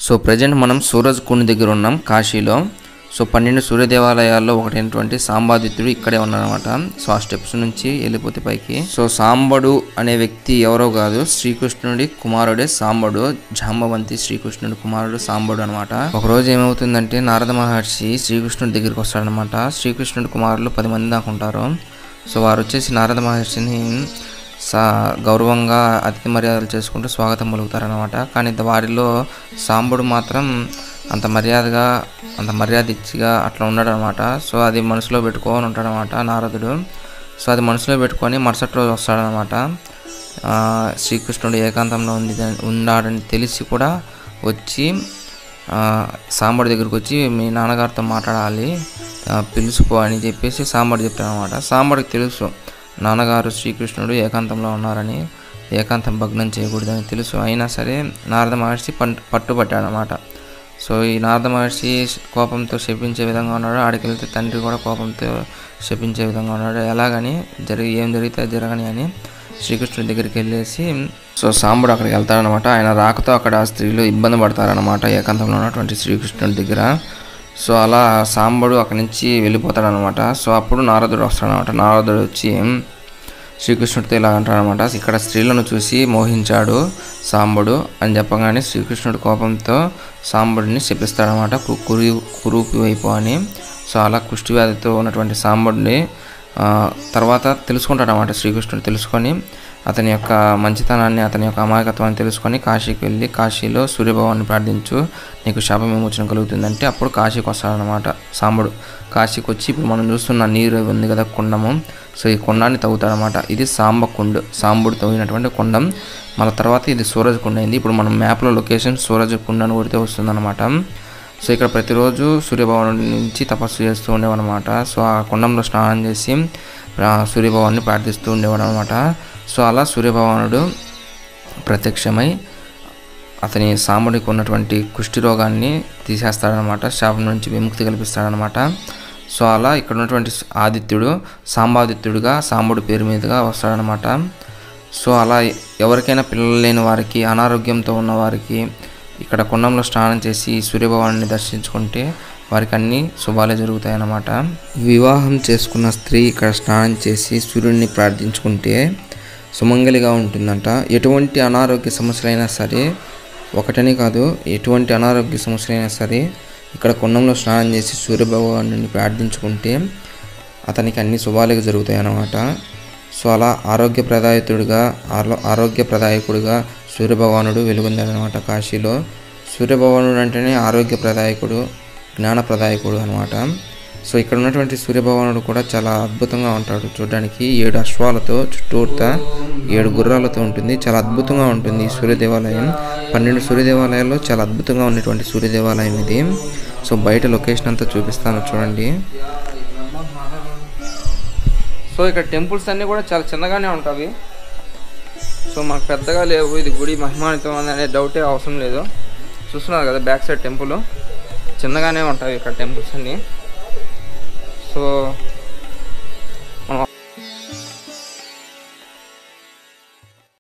So present మనం సూరజ్ కుండ్ దగ్గర ఉన్నాం కాశీలో. సో 12 సూర్య దేవాలయాల్లో ఒకటైనటువంటి సాంబాదిత్యుడు ఇక్కడే ఉన్నారనమాట. సో ఆ స్టెప్స్ నుంచి వెళ్ళిపోతే పైకి. సో సాంబడు అనే వ్యక్తి ఎవరో కాదు, శ్రీకృష్ణుడి కుమారుడే సాంబడు. జాంబవంతి శ్రీకృష్ణుడి కుమారుడు సాంబడు అనమాట. ఒకరోజు ఏమవుతుందంటే నారద మహర్షి శ్రీకృష్ణుడి దగ్గరికి వస్తాడనమాట. శ్రీకృష్ణుడి కుమారులు 10 మంది దాకా ఉంటారు. సో వారు వచ్చేసి నారద మహర్షిని గౌరవంగా అతిథి మర్యాదలు చేసుకుంటూ స్వాగతం పలుకుతారనమాట. కానీ వారిలో సాంబడు మాత్రం అంత మర్యాద ఇచ్చిగా అట్లా ఉన్నాడనమాట. సో అది మనసులో పెట్టుకొని ఉంటాడనమాట నారదుడు. సో అది మనసులో పెట్టుకొని మరుసటి రోజు వస్తాడనమాట. శ్రీకృష్ణుడు ఏకాంతంలో ఉన్నాడని తెలిసి కూడా వచ్చి సాంబడి దగ్గరికి వచ్చి మీ నాన్నగారితో మాట్లాడాలి, పిలుచుకో అని చెప్పేసి సాంబడు చెప్తాడనమాట. సాంబడికి తెలుసు నాన్నగారు శ్రీకృష్ణుడు ఏకాంతంలో ఉన్నారని, ఏకాంతం భగ్నం చేయకూడదని తెలుసు. అయినా సరే నారద మహర్షి పట్టుబట్టాడనమాట. సో ఈ నారద మహర్షి కోపంతో శపించే విధంగా ఉన్నాడు. ఆడికి వెళ్తే తండ్రి కూడా కోపంతో శపించే విధంగా ఉన్నాడు. ఎలాగని ఏం జరిగితే జరగని అని శ్రీకృష్ణుడి దగ్గరికి వెళ్ళేసి సో సాంబడు అక్కడికి వెళ్తాడనమాట. ఆయన రాకతో అక్కడ స్త్రీలు ఇబ్బంది పడతారనమాట ఏకాంతంలో ఉన్నటువంటి శ్రీకృష్ణుడి దగ్గర. సో అలా సాంబడు అక్కడి నుంచి వెళ్ళిపోతాడనమాట. సో అప్పుడు నారదుడు వస్తాడనమాట. నారదుడు వచ్చి శ్రీకృష్ణుడితో ఇలా అంటాడనమాట, ఇక్కడ స్త్రీలను చూసి మోహించాడు సాంబడు అని చెప్పగానే శ్రీకృష్ణుడి కోపంతో సాంబడిని శపిస్తాడనమాట, కురూపి వైపు అని. సో అలా కుష్టి వ్యాధితో ఉన్నటువంటి సాంబడిని తర్వాత తెలుసుకుంటాడనమాట శ్రీకృష్ణుడు. తెలుసుకొని అతని యొక్క మంచితనాన్ని, అతని యొక్క అమాయకత్వాన్ని తెలుసుకొని కాశీకి వెళ్ళి కాశీలో సూర్యభగవాన్ని ప్రార్థించు, నీకు శాప విమోచన కలుగుతుందంటే అప్పుడు కాశీకి వస్తాడనమాట సాంబడు. కాశీకి వచ్చి ఇప్పుడు మనం చూస్తున్న నీరు ఉంది కదా కుండము, సో ఈ కుండాన్ని తవ్వుతాడనమాట. ఇది సాంబుడు తవ్వినటువంటి కుండం. మళ్ళీ తర్వాత ఇది సూరజ్ కుండ అయింది. ఇప్పుడు మనం మ్యాప్లో లొకేషన్ సూరజ్ కుండ అని కొడితే వస్తుందన్నమాట. సో ఇక్కడ ప్రతిరోజు సూర్యభగవాను నుంచి తపస్సు చేస్తూ ఉండేవాడనమాట. సో ఆ కుండంలో స్నానం చేసి సూర్యభగవాన్ని ప్రార్థిస్తూ ఉండేవాడు అనమాట. సో అలా సూర్యభగవానుడు ప్రత్యక్షమై అతని సాంబడికి ఉన్నటువంటి కుష్టి రోగాన్ని తీసేస్తాడనమాట, శాపం నుంచి విముక్తి కల్పిస్తాడనమాట. సో అలా ఇక్కడ ఉన్నటువంటి ఆదిత్యుడు సాంబాదిత్యుడుగా సాంబడు పేరు మీదుగా వస్తాడనమాట. సో అలా ఎవరికైనా పిల్లలు లేని వారికి, అనారోగ్యంతో ఉన్న వారికి ఇక్కడ కుండంలో స్నానం చేసి సూర్యభగవాన్ని దర్శించుకుంటే వారికి అన్ని శుభాలే జరుగుతాయన్నమాట. వివాహం చేసుకున్న స్త్రీ ఇక్కడ స్నానం చేసి సూర్యుడిని ప్రార్థించుకుంటే సుమంగలిగా ఉంటుందంట. ఎటువంటి అనారోగ్య సమస్యలైనా సరే, ఒకటని కాదు, ఎటువంటి అనారోగ్య సమస్యలైనా సరే ఇక్కడ కుండంలో స్నానం చేసి సూర్యభగవాన్ని ప్రార్థించుకుంటే అతనికి అన్ని శుభాలుగా జరుగుతాయి అన్నమాట. సో అలా ఆరోగ్యప్రదాయకుడిగా సూర్యభగవానుడు వెలుగొందాడనమాట కాశీలో. సూర్యభగవానుడు అంటేనే ఆరోగ్యప్రదాయకుడు, జ్ఞానప్రదాయకుడు అనమాట. సో ఇక్కడ ఉన్నటువంటి సూర్యభగవానుడు కూడా చాలా అద్భుతంగా ఉంటాడు చూడడానికి. 7 అశ్వాలతో చుట్టూతా 7 గుర్రాలతో ఉంటుంది. చాలా అద్భుతంగా ఉంటుంది ఈ సూర్య దేవాలయం. 12 సూర్య దేవాలయాల్లో చాలా అద్భుతంగా ఉన్నటువంటి సూర్య దేవాలయం ఇది. సో బయట లొకేషన్ అంతా చూపిస్తాను చూడండి. సో ఇక్కడ టెంపుల్స్ అన్నీ కూడా చాలా చిన్నగానే ఉంటాయి. సో మాకు పెద్దగా లేవు. ఇది గుడి మహిమానితం అనే డౌటే అవసరం లేదు. చూస్తున్నారు కదా బ్యాక్ సైడ్ టెంపుల్ చిన్నగానే ఉంటాయి ఇక్కడ టెంపుల్స్ అన్నీ. సో